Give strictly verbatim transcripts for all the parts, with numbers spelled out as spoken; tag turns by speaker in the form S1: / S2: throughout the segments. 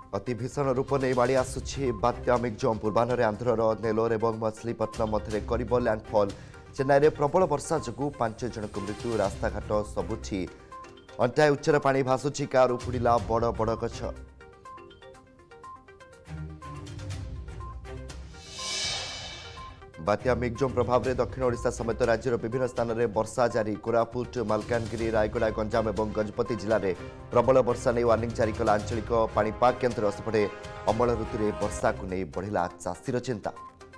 S1: अति भीषण रूप नहीं माड़ी आसुछि बात्या मिग्जम पूर्वाह्न आंध्रर नेलोर और मछलीपट्टनम मध्य कर लैंडफॉल चेन्नई में प्रबल वर्षा जो पांच जन मृत्यु रास्ताघाट सबुछि अंटाए उच्चर पानी भासुछि कार उपुड़ा बड़ बड़ गछ। बात्या मिग्जम प्रभाव में दक्षिण ओडिशा समेत राज्यर विभिन्न स्थान में वर्षा जारी कोरापुट मालकानगिरी रायगड़ा गंजाम और गजपति जिले में प्रबल वर्षा नहीं वार्निंग जारी कला आंचलिक पाणीपाग केन्द्र सेपटे अमल ऋतु में वर्षा को नहीं बढ़िला चाषीर चिंता।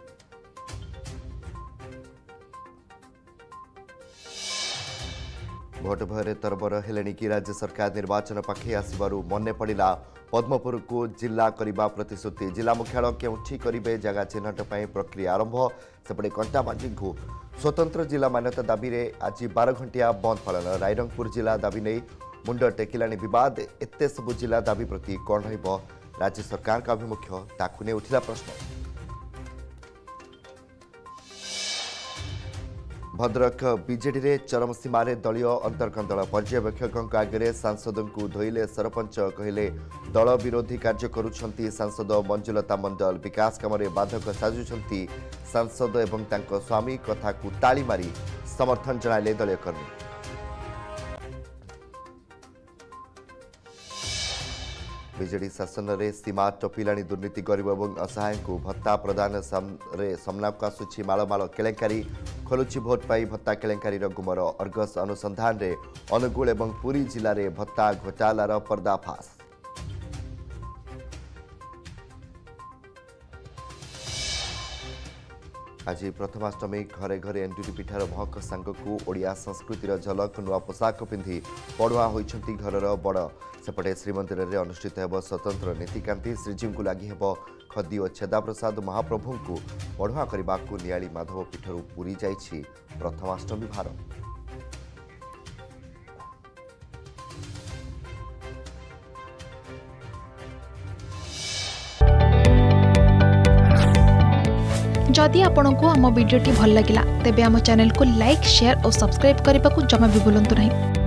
S1: भोट भय तरबर हेले कि राज्य सरकार निर्वाचन पाखे आसबारू मन पड़ा पद्मपुर को जिला करने प्रतिश्रुति जिला मुख्यालय केउठी करेंगे जगह चिन्हट प्रक्रिया आरंभ सेपटे कंटाबांझी को स्वतंत्र जिला मान्यता दाबी में आज बारह घंटिया बंद पालन रायरंगपुर जिला दाबी नहीं मुंड टेकिला विवाद एत सबु जिला दाबी प्रति कौन रहिबो राज्य सरकार का अभिमुख्य ताकू ने उठिला प्रश्न। भद्रक बीजेडी रे चरम सीमार दलीय अंतर्कंदल पर्यवेक्षकों आगे सांसद को धोइले सरपंच कहले दल विरोधी कार्य करुछंती सांसद मंजुलता मंडल विकास काम बाधक साजुछंती सांसद एवं तांको स्वामी कथा को ताली मारी समर्थन जणाइले दलीय कर्मी। बीजेडी शासन में सीमा टपिलाणी दुर्नीति गरीब और असहाय को भत्ता प्रदान सामना को आसुछि मालमाल केलेंकारी खोलुछि भोट पाई भत्ता केलेंकारी गुमर अर्गस अनुसंधान रे अनुगुल और पुरी जिले में भत्ता घोटालार पर्दाफाश। आज प्रथमाष्टमी घरे घरे एंडुरी पिठार महक सांगकू ओडिया संस्कृतिर झलक नुआ पोशाक पिंधि पढ़ुआ होइछंती घरर बड़ सेपटे श्रीमंदिर में अनुष्ठित हेब स्वतंत्र नीतिकांति श्रीजीव को लगी हेब खदी और छेदा प्रसाद महाप्रभु को पढ़ुआ करने को नियाली माधव पीठर पूरी जाइछि प्रथमाष्टमी भार।
S2: जदि आपंक आम भिडी भल लगा तेब आम चैनल को लाइक शेयर और सब्सक्राइब करने को जमा भी भूलु नहीं।